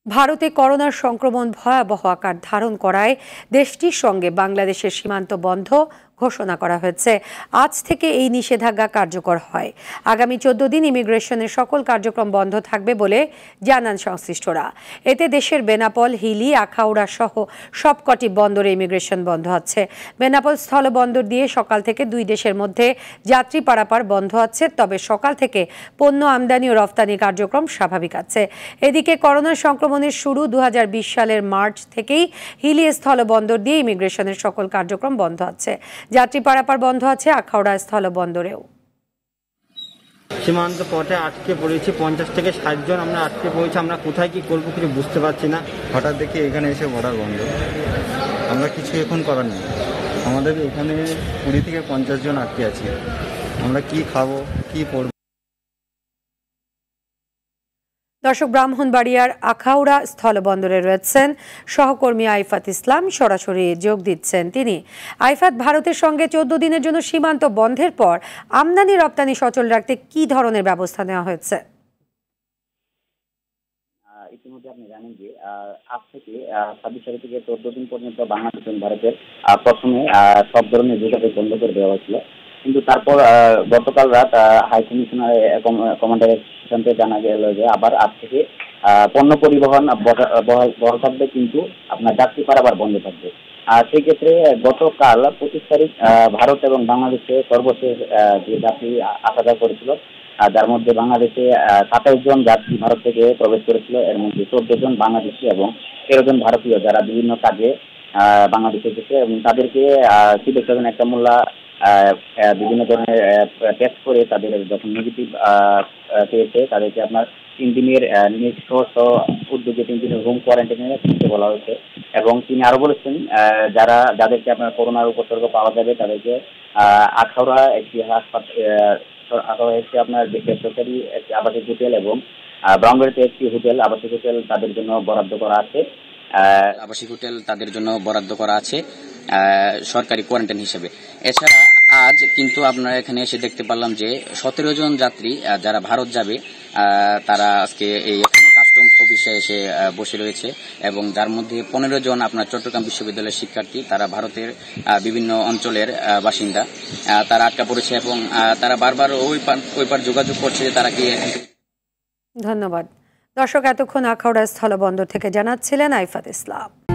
ভারতে করোনার সংক্রমণ ভয়াবহ আকার ধারণ করায় দেশটির সঙ্গে বাংলাদেশের সীমান্ত বন্ধ ঘোষণা করা হয়েছে। আজ থেকে এই নিষেধাজ্ঞা কার্যকর হয়। আগামী 14 দিন ইমিগ্রেশনের সকল কার্যক্রম বন্ধ থাকবে বলে জানান সংশ্লিষ্টরা। এতে দেশের বেনাপোল, হিলি, আখাউড়া সহ সবকটি বন্দরে ইমিগ্রেশন বন্ধ আছে। বেনাপোল স্থলবন্দর দিয়ে সকাল থেকে দুই দেশের মধ্যে যাত্রী পারাপার বন্ধ আছে, তবে সকাল থেকে পণ্য আমদানি ও রফতানি কার্যক্রম স্বাভাবিক আছে। এদিকে করোনা সংক্রমণের শুরু 2020 সালের মার্চ থেকেই হিলি স্থলবন্দর দিয়ে ইমিগ্রেশনের সকল কার্যক্রম বন্ধ আছে। যাত্রী পারাপার বন্ধ আছে আখাউড়া স্থলবন্দরেও। সীমান্ত পথে আটকে পড়েছি, 50 থেকে 60 জন আমরা আটকে পড়েছি। আমরা কোথায় কি করবো কিছু বুঝতে পারছি না। হঠাৎ দেখি এখানে এসে বর্ডার বন্ধ, আমরা কিছু এখন করার নেই। আমাদের এখানে 20 থেকে 50 জন আটকে আছি। আমরা কি খাবো, কি পড়বো। দর্শক, ব্রাহ্মণবাড়িয়ার আখাউড়া স্থলবন্দরে রয়েছেন সহকর্মী আইফাত ইসলাম, সরাসরি যোগ দিচ্ছেন তিনি। আইফাত, ভারতের সঙ্গে 14 দিনের জন্য সীমান্ত বন্ধের পর আমদানি রপ্তানি সচল রাখতে কি ধরনের ব্যবস্থা নেওয়া হয়েছে? ইতিমধ্যে আপনি জানেন যে আজ থেকে 26 তারিখ থেকে 14 দিন পর্যন্ত বাংলাদেশ এবং ভারতের প্রথমে সব ধরনের যোগাযোগ বন্ধ করে দেওয়া হয়েছিল। কিন্তু তারপর গতকাল রাত হাই কমিশনার কমান্ডারের সিদ্ধান্তে জানা গেল যে আবার আজ থেকে পণ্য পরিবহন বহাল থাকবে, কিন্তু আপনার যাত্রী পারাবার বন্ধ থাকবে। সেই ক্ষেত্রে গতকাল 25 তারিখ ভারত এবং বাংলাদেশে সর্বশেষ যে যাত্রী আসা যাওয়া করেছিল, যার মধ্যে বাংলাদেশে 27 জন যাত্রী ভারত থেকে প্রবেশ করেছিল। এর মধ্যে 14 জন বাংলাদেশি এবং 13 জন ভারতীয়, যারা বিভিন্ন কাজে বাংলাদেশে এসেছে, এবং তাদেরকে সিভিল সার্জন একটা মোল্লা বিভিন্ন ধরনের টেস্ট করে তাদের যখন নেগেটিভ পেয়েছে, তাদেরকে আপনার 3 দিনের নিজস্ব উদ্যোগে 3 দিনের হোম কোয়ারেন্টাইনে থাকতে বলা হয়েছে। এবং তিনি আরো বলেছেন যাদেরকে আপনার করোনার উপসর্গ পাওয়া যাবে তাদেরকে আখাউড়া একটি হাসপাতাল হচ্ছে আপনার বেসরকারি একটি আবাসিক হোটেল এবং ব্রাহ্মণবাড়িয়াতে একটি হোটেল আবাসিক হোটেল তাদের জন্য বরাদ্দ করা আছে সরকারি কোয়ারেন্টাইন হিসেবে। এছাড়া আজ কিন্তু আপনারা এখানে এসে দেখতে পারলাম যে 17 জন যাত্রী যারা ভারত যাবে তারা আজকে এই কাস্টমস অফিসে এসে বসে রয়েছে, এবং যার মধ্যে 15 জন আপনার চট্টগ্রাম বিশ্ববিদ্যালয়ের শিক্ষার্থী, তারা ভারতের বিভিন্ন অঞ্চলের বাসিন্দা। তারা আটকা পড়েছে এবং তারা বারবার ওই পার যোগাযোগ করছে যে তারা কি। ধন্যবাদ দর্শক, এতক্ষণ আখাউড়া স্থলবন্দর থেকে জানাচ্ছিলেন আইফাত ইসলাম।